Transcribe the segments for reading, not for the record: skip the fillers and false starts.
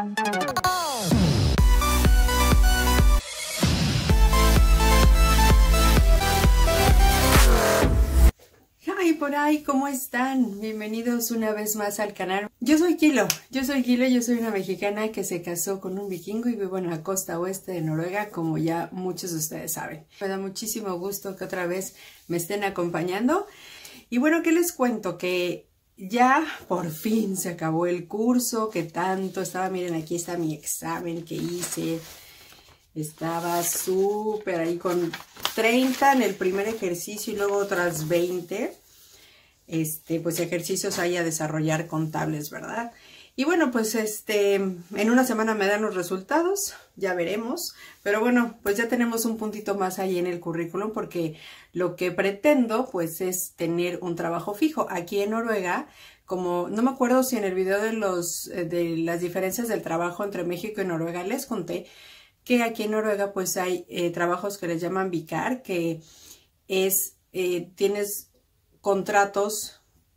Hi por ahí, ¿cómo están? Bienvenidos una vez más al canal. Yo soy Kilo, yo soy una mexicana que se casó con un vikingo y vivo en la costa oeste de Noruega, como ya muchos de ustedes saben. Me da muchísimo gusto que otra vez me estén acompañando. Y bueno, ¿qué les cuento? Que ya por fin se acabó el curso que tanto estaba. Miren, aquí está mi examen que hice. Estaba súper ahí con 30 en el primer ejercicio y luego otras 20. Pues ejercicios ahí a desarrollar contables, ¿verdad? Y bueno, pues en una semana me dan los resultados, ya veremos. Pero bueno, pues ya tenemos un puntito más ahí en el currículum porque lo que pretendo pues es tener un trabajo fijo. Aquí en Noruega, como no me acuerdo si en el video de las diferencias del trabajo entre México y Noruega les conté que aquí en Noruega pues hay trabajos que les llaman vikar, que es, tienes contratos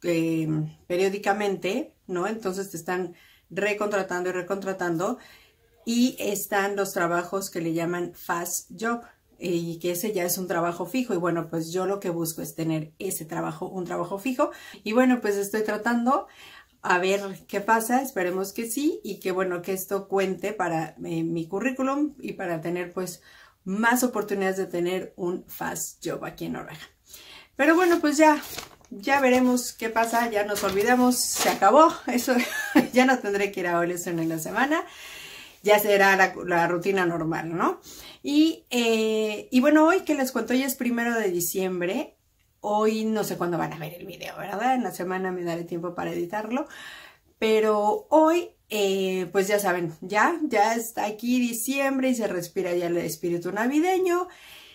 periódicamente, ¿no? Entonces te están recontratando y recontratando, y están los trabajos que le llaman fast job, y que ese ya es un trabajo fijo. Y bueno, pues yo lo que busco es tener ese trabajo, un trabajo fijo. Y bueno, pues estoy tratando a ver qué pasa, esperemos que sí, y que bueno, que esto cuente para mi currículum y para tener pues más oportunidades de tener un fast job aquí en Noruega. Pero bueno, pues ya veremos qué pasa, ya nos olvidamos, se acabó, eso ya no tendré que ir a Olesen en la semana, ya será la rutina normal, ¿no? Y bueno, hoy que les cuento, hoy es 1 de diciembre, hoy no sé cuándo van a ver el video, ¿verdad? En la semana me daré tiempo para editarlo, pero hoy, pues ya saben, ya está aquí diciembre y se respira ya el espíritu navideño.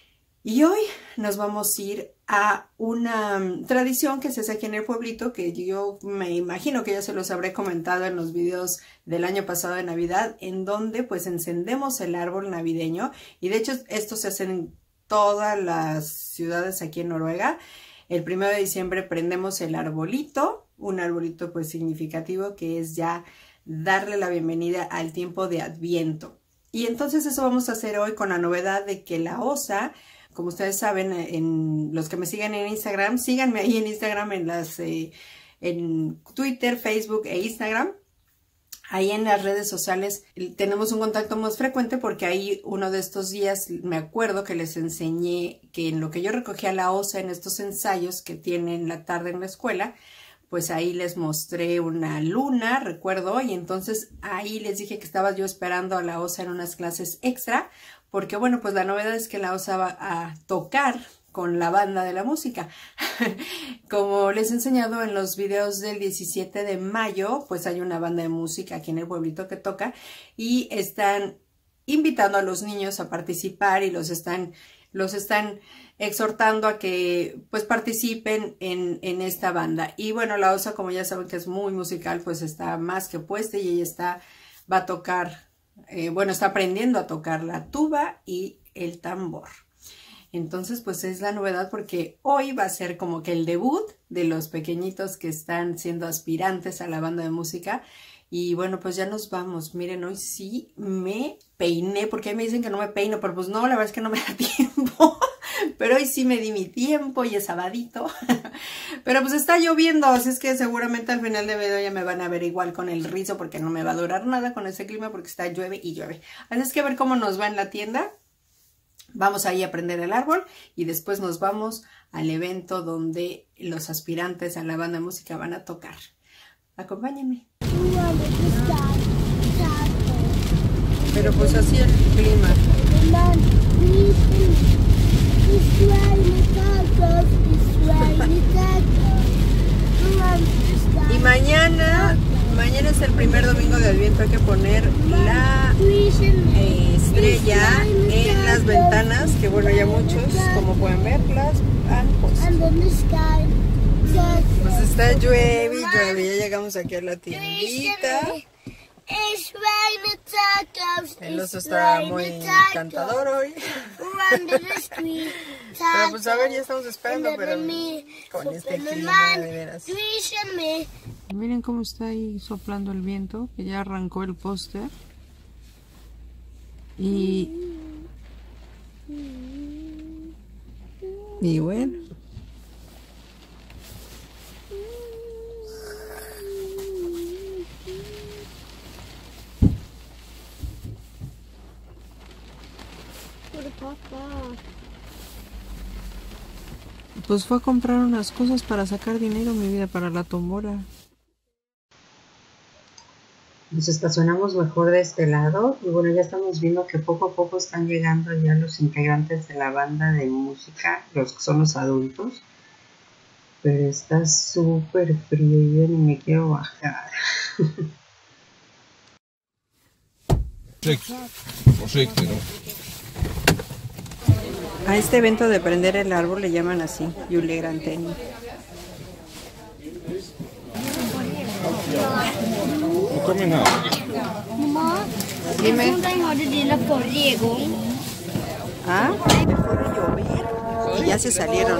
Y hoy nos vamos a ir a una tradición que se hace aquí en el pueblito, que yo me imagino que ya se los habré comentado en los videos del año pasado de Navidad, en donde pues encendemos el árbol navideño. Y de hecho esto se hace en todas las ciudades aquí en Noruega. El 1 de diciembre prendemos el arbolito, un arbolito pues significativo que es ya darle la bienvenida al tiempo de Adviento. Y entonces eso vamos a hacer hoy con la novedad de que la osa, como ustedes saben, en los que me siguen en Instagram, síganme ahí en Instagram, en Twitter, Facebook e Instagram. Ahí en las redes sociales tenemos un contacto más frecuente porque ahí uno de estos días me acuerdo que les enseñé que en lo que yo recogía la osa en estos ensayos que tienen la tarde en la escuela, pues ahí les mostré una luna, recuerdo, y entonces ahí les dije que estaba yo esperando a la osa en unas clases extra, porque bueno, pues la novedad es que la osa va a tocar con la banda de la música. Como les he enseñado en los videos del 17 de mayo, pues hay una banda de música aquí en el pueblito que toca y están invitando a los niños a participar y los están exhortando a que pues participen en esta banda. Y bueno, la osa, como ya saben que es muy musical, pues está más que puesta y ella va a tocar, bueno, está aprendiendo a tocar la tuba y el tambor. Entonces, pues es la novedad porque hoy va a ser como que el debut de los pequeñitos que están siendo aspirantes a la banda de música. Y bueno, pues ya nos vamos. Miren, hoy sí me peiné, porque ahí me dicen que no me peino, pero pues no, la verdad es que no me da tiempo. Pero hoy sí me di mi tiempo y es sabadito. Pero pues está lloviendo, así es que seguramente al final del video ya me van a ver igual con el rizo, porque no me va a durar nada con ese clima, porque está llueve y llueve. Así es que a ver cómo nos va en la tienda. Vamos ahí a prender el árbol y después nos vamos al evento donde los aspirantes a la banda de música van a tocar. Acompáñenme. Pero pues así el clima. Y mañana es el primer domingo de Adviento. Hay que poner la estrella en las ventanas, que bueno, ya muchos, como pueden ver, las han puesto. Pues está llueve, ya llegamos aquí a la tiendita. El oso está muy encantador hoy. Pero pues a ver, ya estamos esperando, pero con este clima de veras. Miren cómo está ahí soplando el viento, que ya arrancó el póster. Y bueno. Pues fue a comprar unas cosas para sacar dinero, mi vida, para la tombola. Nos estacionamos mejor de este lado y bueno, ya estamos viendo que poco a poco están llegando ya los integrantes de la banda de música, los que son los adultos. Pero está súper frío y yo ni me quiero bajar. A este evento de prender el árbol le llaman así, julegranteni. Dime. Ah, dejó de llover y ya se salieron.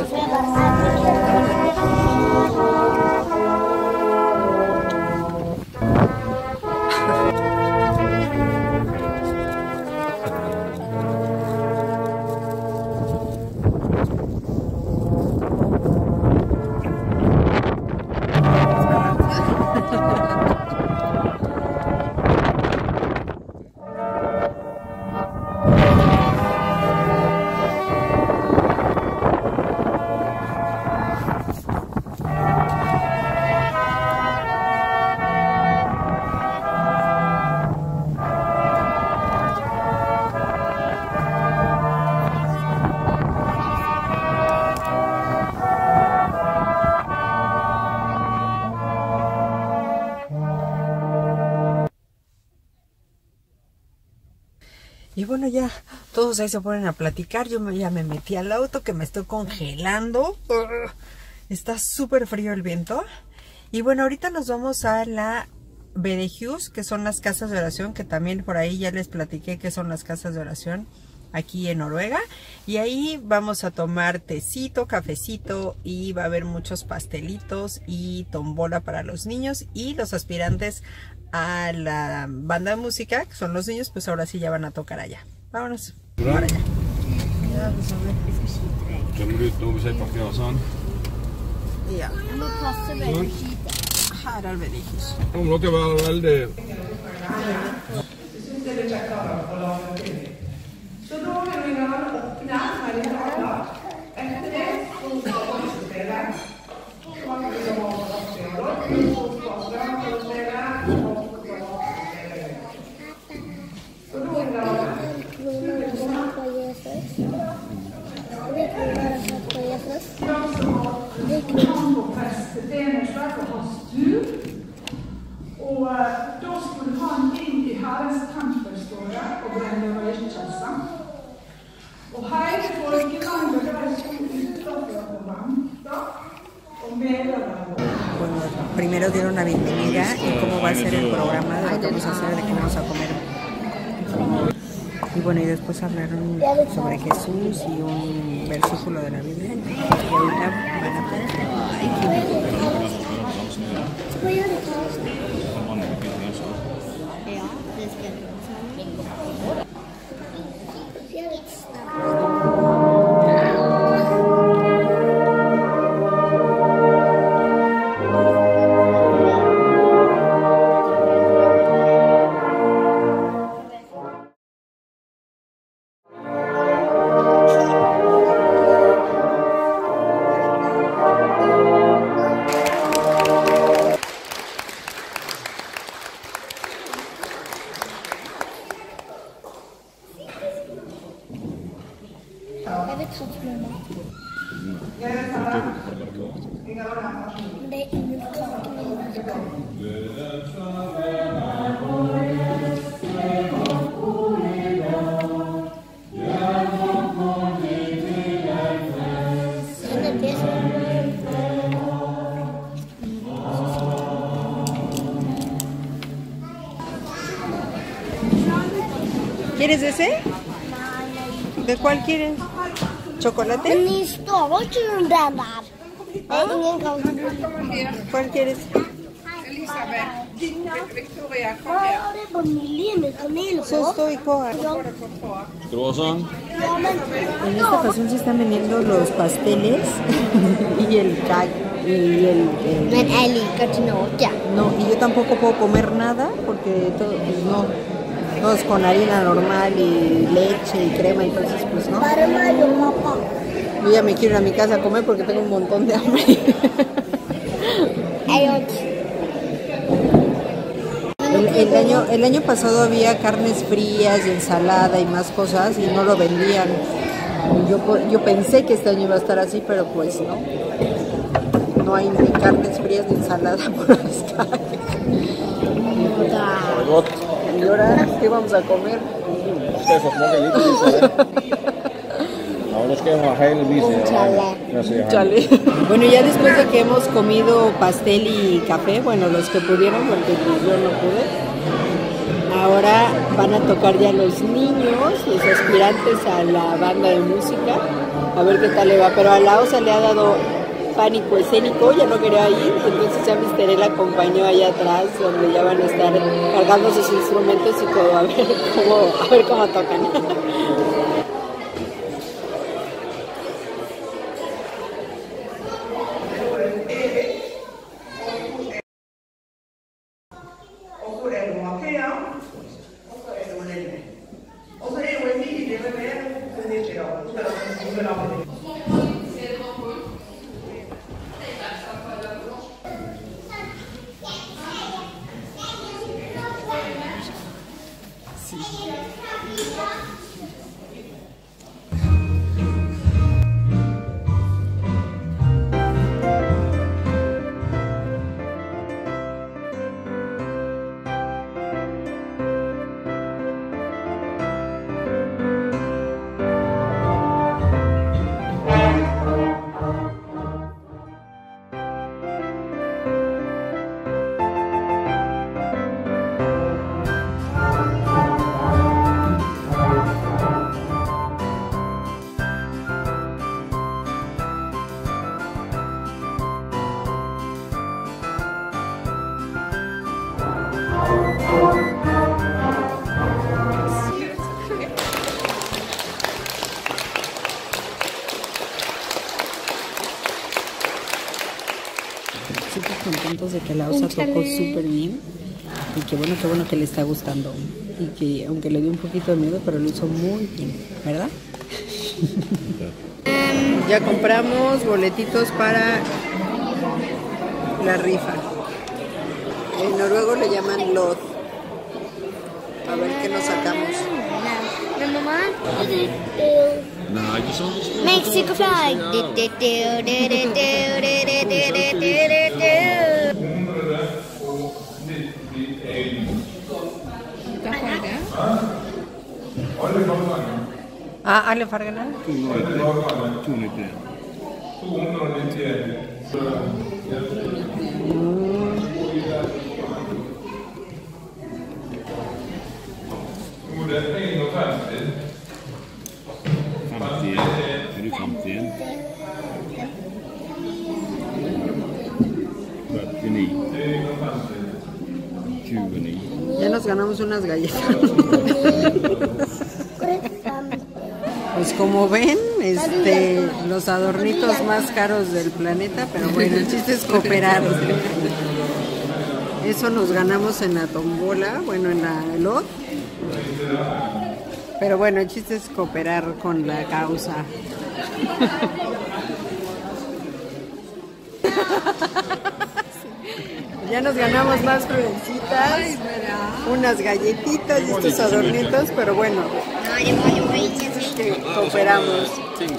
Y bueno, ya todos ahí se ponen a platicar. Yo ya me metí al auto, que me estoy congelando. Está súper frío el viento. Y bueno, ahorita nos vamos a la Bedehus, que son las casas de oración, que también por ahí ya les platiqué que son las casas de oración aquí en Noruega. Y ahí vamos a tomar tecito, cafecito, y va a haber muchos pastelitos y tombola para los niños. Y los aspirantes a la banda de música, que son los niños, pues ahora sí ya van a tocar allá. Vámonos para allá. Ja. Her er Bedehus. Og da skulle han inn i Herrens tempel, står det, og brenne røykelse. Og hele folkelandet der stod utenfor og ventet, og medlemmene. Bueno, primero dieron la bienvenida y cómo va a ser el programa, de lo que vamos a hacer, de qué vamos a comer. Y bueno, y después hablaron sobre Jesús y un versículo de la Biblia. Y ahorita van a ver. ¿Quieres ese? ¿De cuál quieres? ¿Chocolate? ¿Cuál quieres? En esta ocasión se están vendiendo los pasteles y el cake. No, y yo tampoco puedo comer nada porque todo, pues no. Todo es con harina normal y leche y crema, entonces pues no. Yo ya me quiero ir a mi casa a comer porque tengo un montón de hambre. El año pasado había carnes frías y ensalada y más cosas y no lo vendían. Yo pensé que este año iba a estar así, pero pues no. No hay ni carnes frías ni ensalada por las calles. ¿Y ahora qué vamos a comer? Chale. Bueno, ya después de que hemos comido pastel y café, bueno, los que pudieron, porque pues yo no pude, ahora van a tocar ya los niños, los aspirantes a la banda de música, a ver qué tal le va. Pero a la Osa le ha dado pánico escénico, ya no quería ir, entonces ya Mister la acompañó allá atrás, donde ya van a estar cargando sus instrumentos y todo, a ver cómo tocan. Súper contentos de que la Osa tocó súper bien y qué bueno que le está gustando y que aunque le dio un poquito de miedo, pero lo hizo muy bien, ¿verdad? Ya compramos boletitos para la rifa. En noruego le llaman Lod. A ver qué nos sacamos. Mexico flag. Alle fargene? 291. Ya nos ganamos unas galletas. Pues como ven, los adornitos más caros del planeta, pero bueno, el chiste es cooperar. Eso nos ganamos en la tombola, bueno, en la Lod. Pero bueno, el chiste es cooperar con la causa. Ya nos ganamos más florecitas, unas galletitas y estos adornitos, pero bueno, cooperamos. Sí.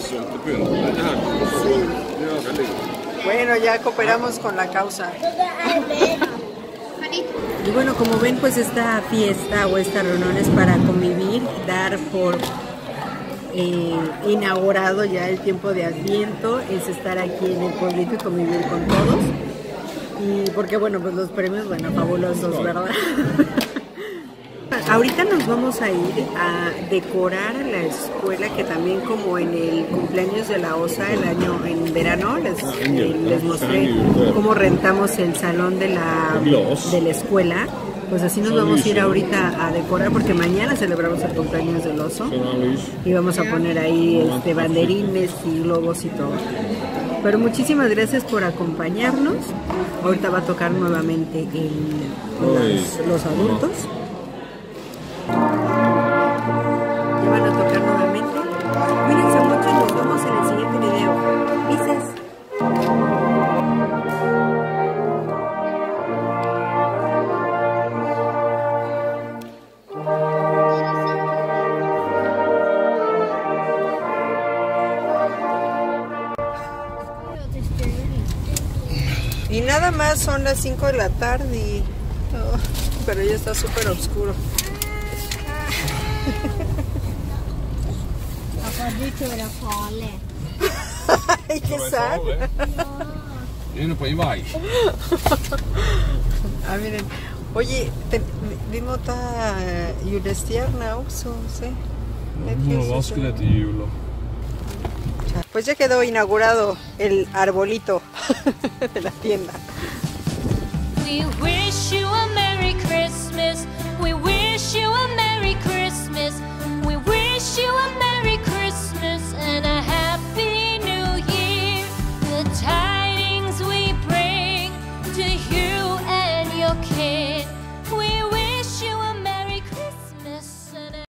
Bueno, ya cooperamos con la causa. Y bueno, como ven, pues esta fiesta o esta reunión es para convivir, dar por inaugurado ya el tiempo de Adviento, es estar aquí en el pueblito y convivir con todos. Y porque bueno, pues los premios, bueno, fabulosos, ¿verdad? Ahorita nos vamos a ir a decorar a la escuela, que también como en el cumpleaños de la OSA en verano les mostré cómo rentamos el salón de la escuela. Pues así nos vamos a ir ahorita a decorar, porque mañana celebramos el cumpleaños del oso y vamos a poner ahí banderines y globos y todo. Pero muchísimas gracias por acompañarnos. Ahorita va a tocar nuevamente los adultos. Ya van a tocar nuevamente. Cuídense mucho y nos vemos en el siguiente video. Besos. Y nada más son las 5 de la tarde, pero ya está súper oscuro. Ay, qué sad. Miren, oye, vimos julestierna också, ¿sí? Pues ya quedó inaugurado el arbolito de la tienda. We wish you a Merry Christmas. We wish